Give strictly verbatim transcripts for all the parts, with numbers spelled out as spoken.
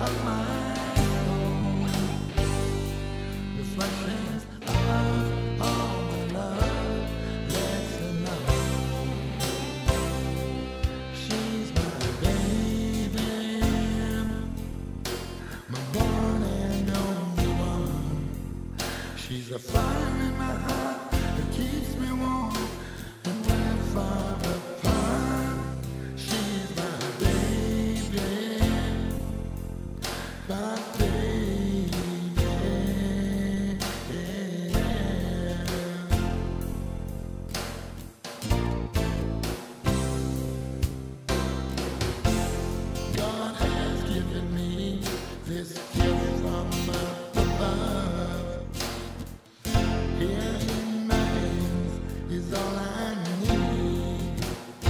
of my soul, reflections of all my love. Let's know she's my baby, my one and only one. She's a fire in my heart that keeps me warm, and when I'm far apart, she's my baby, my baby. God has given me this gift from up above. Here in my hands is all I need.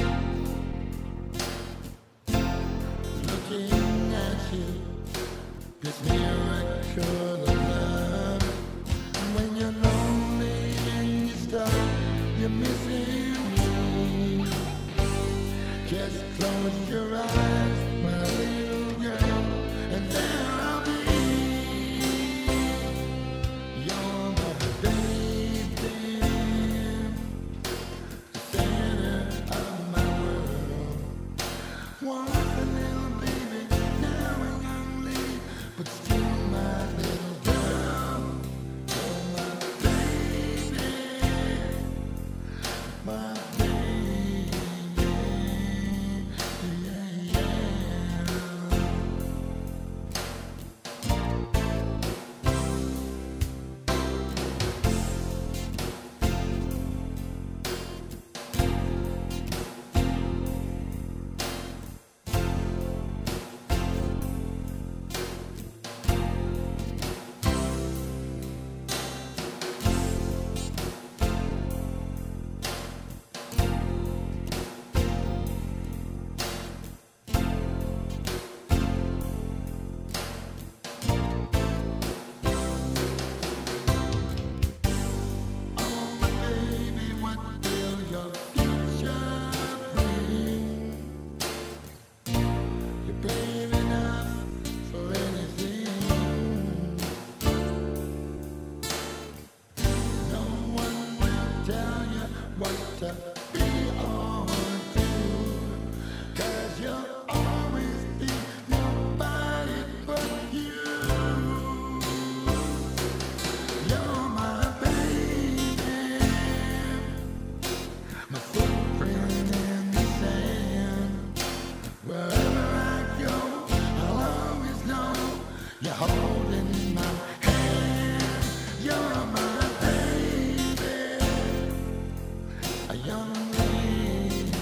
Looking at you gives me a record of love. And when you're lonely and you're stuck, you're missing me. Just close your eyes, my little girl, and there I'll be. You're my baby, the center of my world. Once a little baby, now a young lady, but still my little girl. You're my baby, my baby, yeah, yeah. What to be or do, 'cause you'll always be nobody but you. You're my baby, my footprint in the sand. Wherever I go, I'll always know you're holding my hand. You're my a young lady,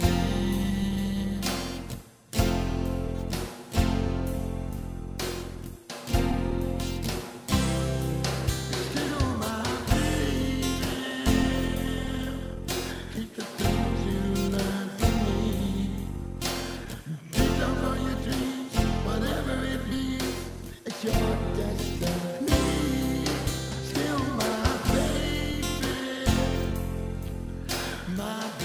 still my baby. Keep the things you learn from me. Reach out for your dreams, whatever it be. It's your destiny. Still my baby, my